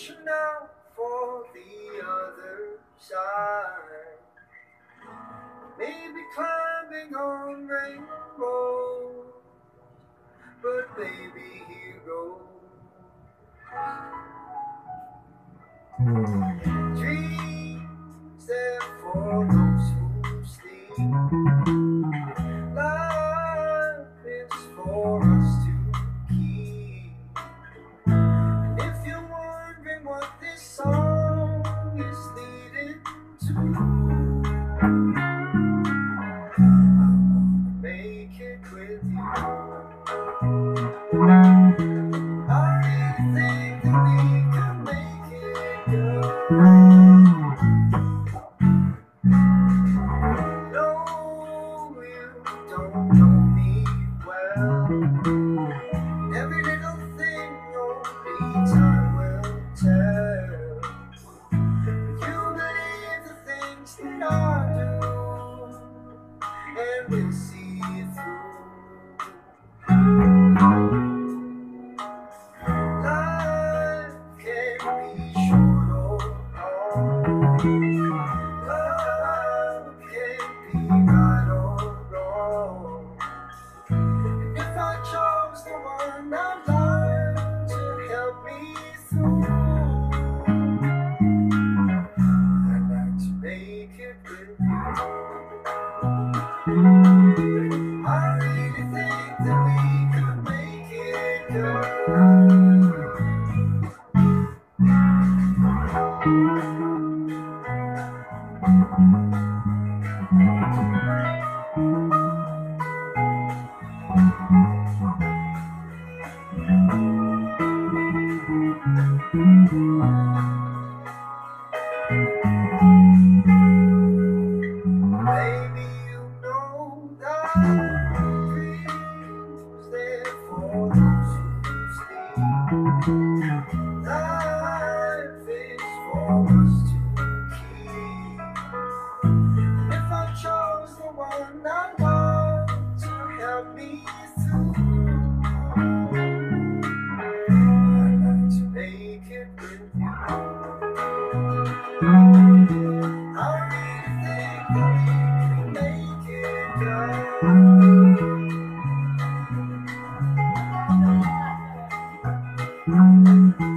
reaching out for the other side. Maybe climbing on rainbows, but baby, here goes. Dreams there for those who sleep. Life is for us to keep. And if you're wondering what this song is leading to, I wanna make it with you. I really think that we can make it, girl. No, you don't know me well. Every little thing only time will tell. But you believe the things that I do, and we'll see it through. Life can be short or long. Love can be right or wrong. And if I chose the one I'd like to help me through, I'd like to make it with you. I really think that we could make it, girl. Baby, you know that dreams there for those who sleep. Life is for us to keep. And if I chose the one I love to help me through, I'd like to make it with you. I really think that we can make it, girl.